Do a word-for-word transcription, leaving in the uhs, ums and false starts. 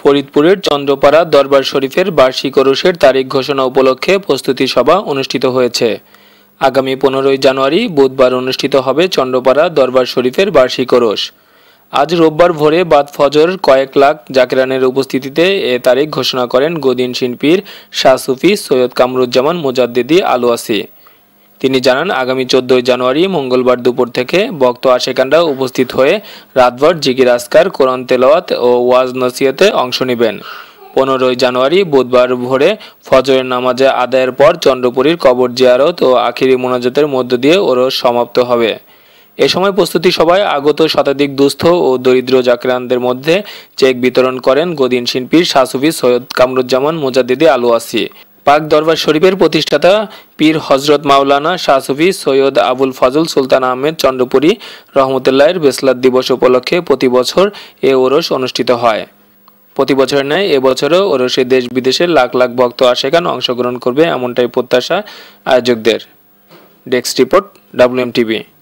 ফরিদপুরের চন্দ্রপাড়া দরবার শরীফের বার্ষিক ওরসের তারিখ ঘোষণা উপলক্ষে প্রস্তুতি সভা অনুষ্ঠিত হয়েছে। আগামী পনেরোই জানুয়ারি বুধবার অনুষ্ঠিত হবে চন্দ্রপাড়া দরবার শরীফের বার্ষিক ওরস। আজ রোববার ভোরে বাদ ফজর কয়েক লাখ জাকিরানের উপস্থিতিতে এ তারিখ ঘোষণা করেন গদিন শিল্পীর শাহ সুফি সৈয়দ কামরুজ্জামান মুজাদ্দিদি আলওয়াসি। তিনি জানান, আগামী চোদ্দই জানুয়ারি মঙ্গলবার দুপুর থেকে ভক্ত আশেকানরা উপস্থিত হয়ে রাতভর জিকির আসকার, কোরআন তেলাওয়াত ও ওয়াজ নসিহতে অংশ নেবেন। পনেরোই জানুয়ারি বুধবার ভোরে ফজরের নামাজে আদায়ের পর চন্দ্রপুরীর কবর জিয়ারত ও আখিরি মোনাজাতের মধ্য দিয়ে ওরস সমাপ্ত হবে। এ সময় প্রস্তুতি সভায় আগত শতাধিক দুস্থ ও দরিদ্র জাকিরানদের মধ্যে চেক বিতরণ করেন গদিন শিল্পীর শাহ সুফি সৈয়দ কামরুজ্জামান মুজাদ্দিদি আলওয়াসি। পাক দরবার শরীফের প্রতিষ্ঠাতা পীর হজরত মাওলানা শাহ সুফি সৈয়দ আবুল ফজল সুলতান আহমেদ চন্দ্রপুরী রহমতুল্লাহের বেসলাত দিবস উপলক্ষে প্রতি বছর এ ওরস অনুষ্ঠিত হয়। প্রতি বছরের ন্যায় এবছরও ওরসে দেশ বিদেশের লাখ লাখ ভক্ত আশেকান অংশগ্রহণ করবে, এমনটাই প্রত্যাশা আয়োজকদের। Desk report, W M TV.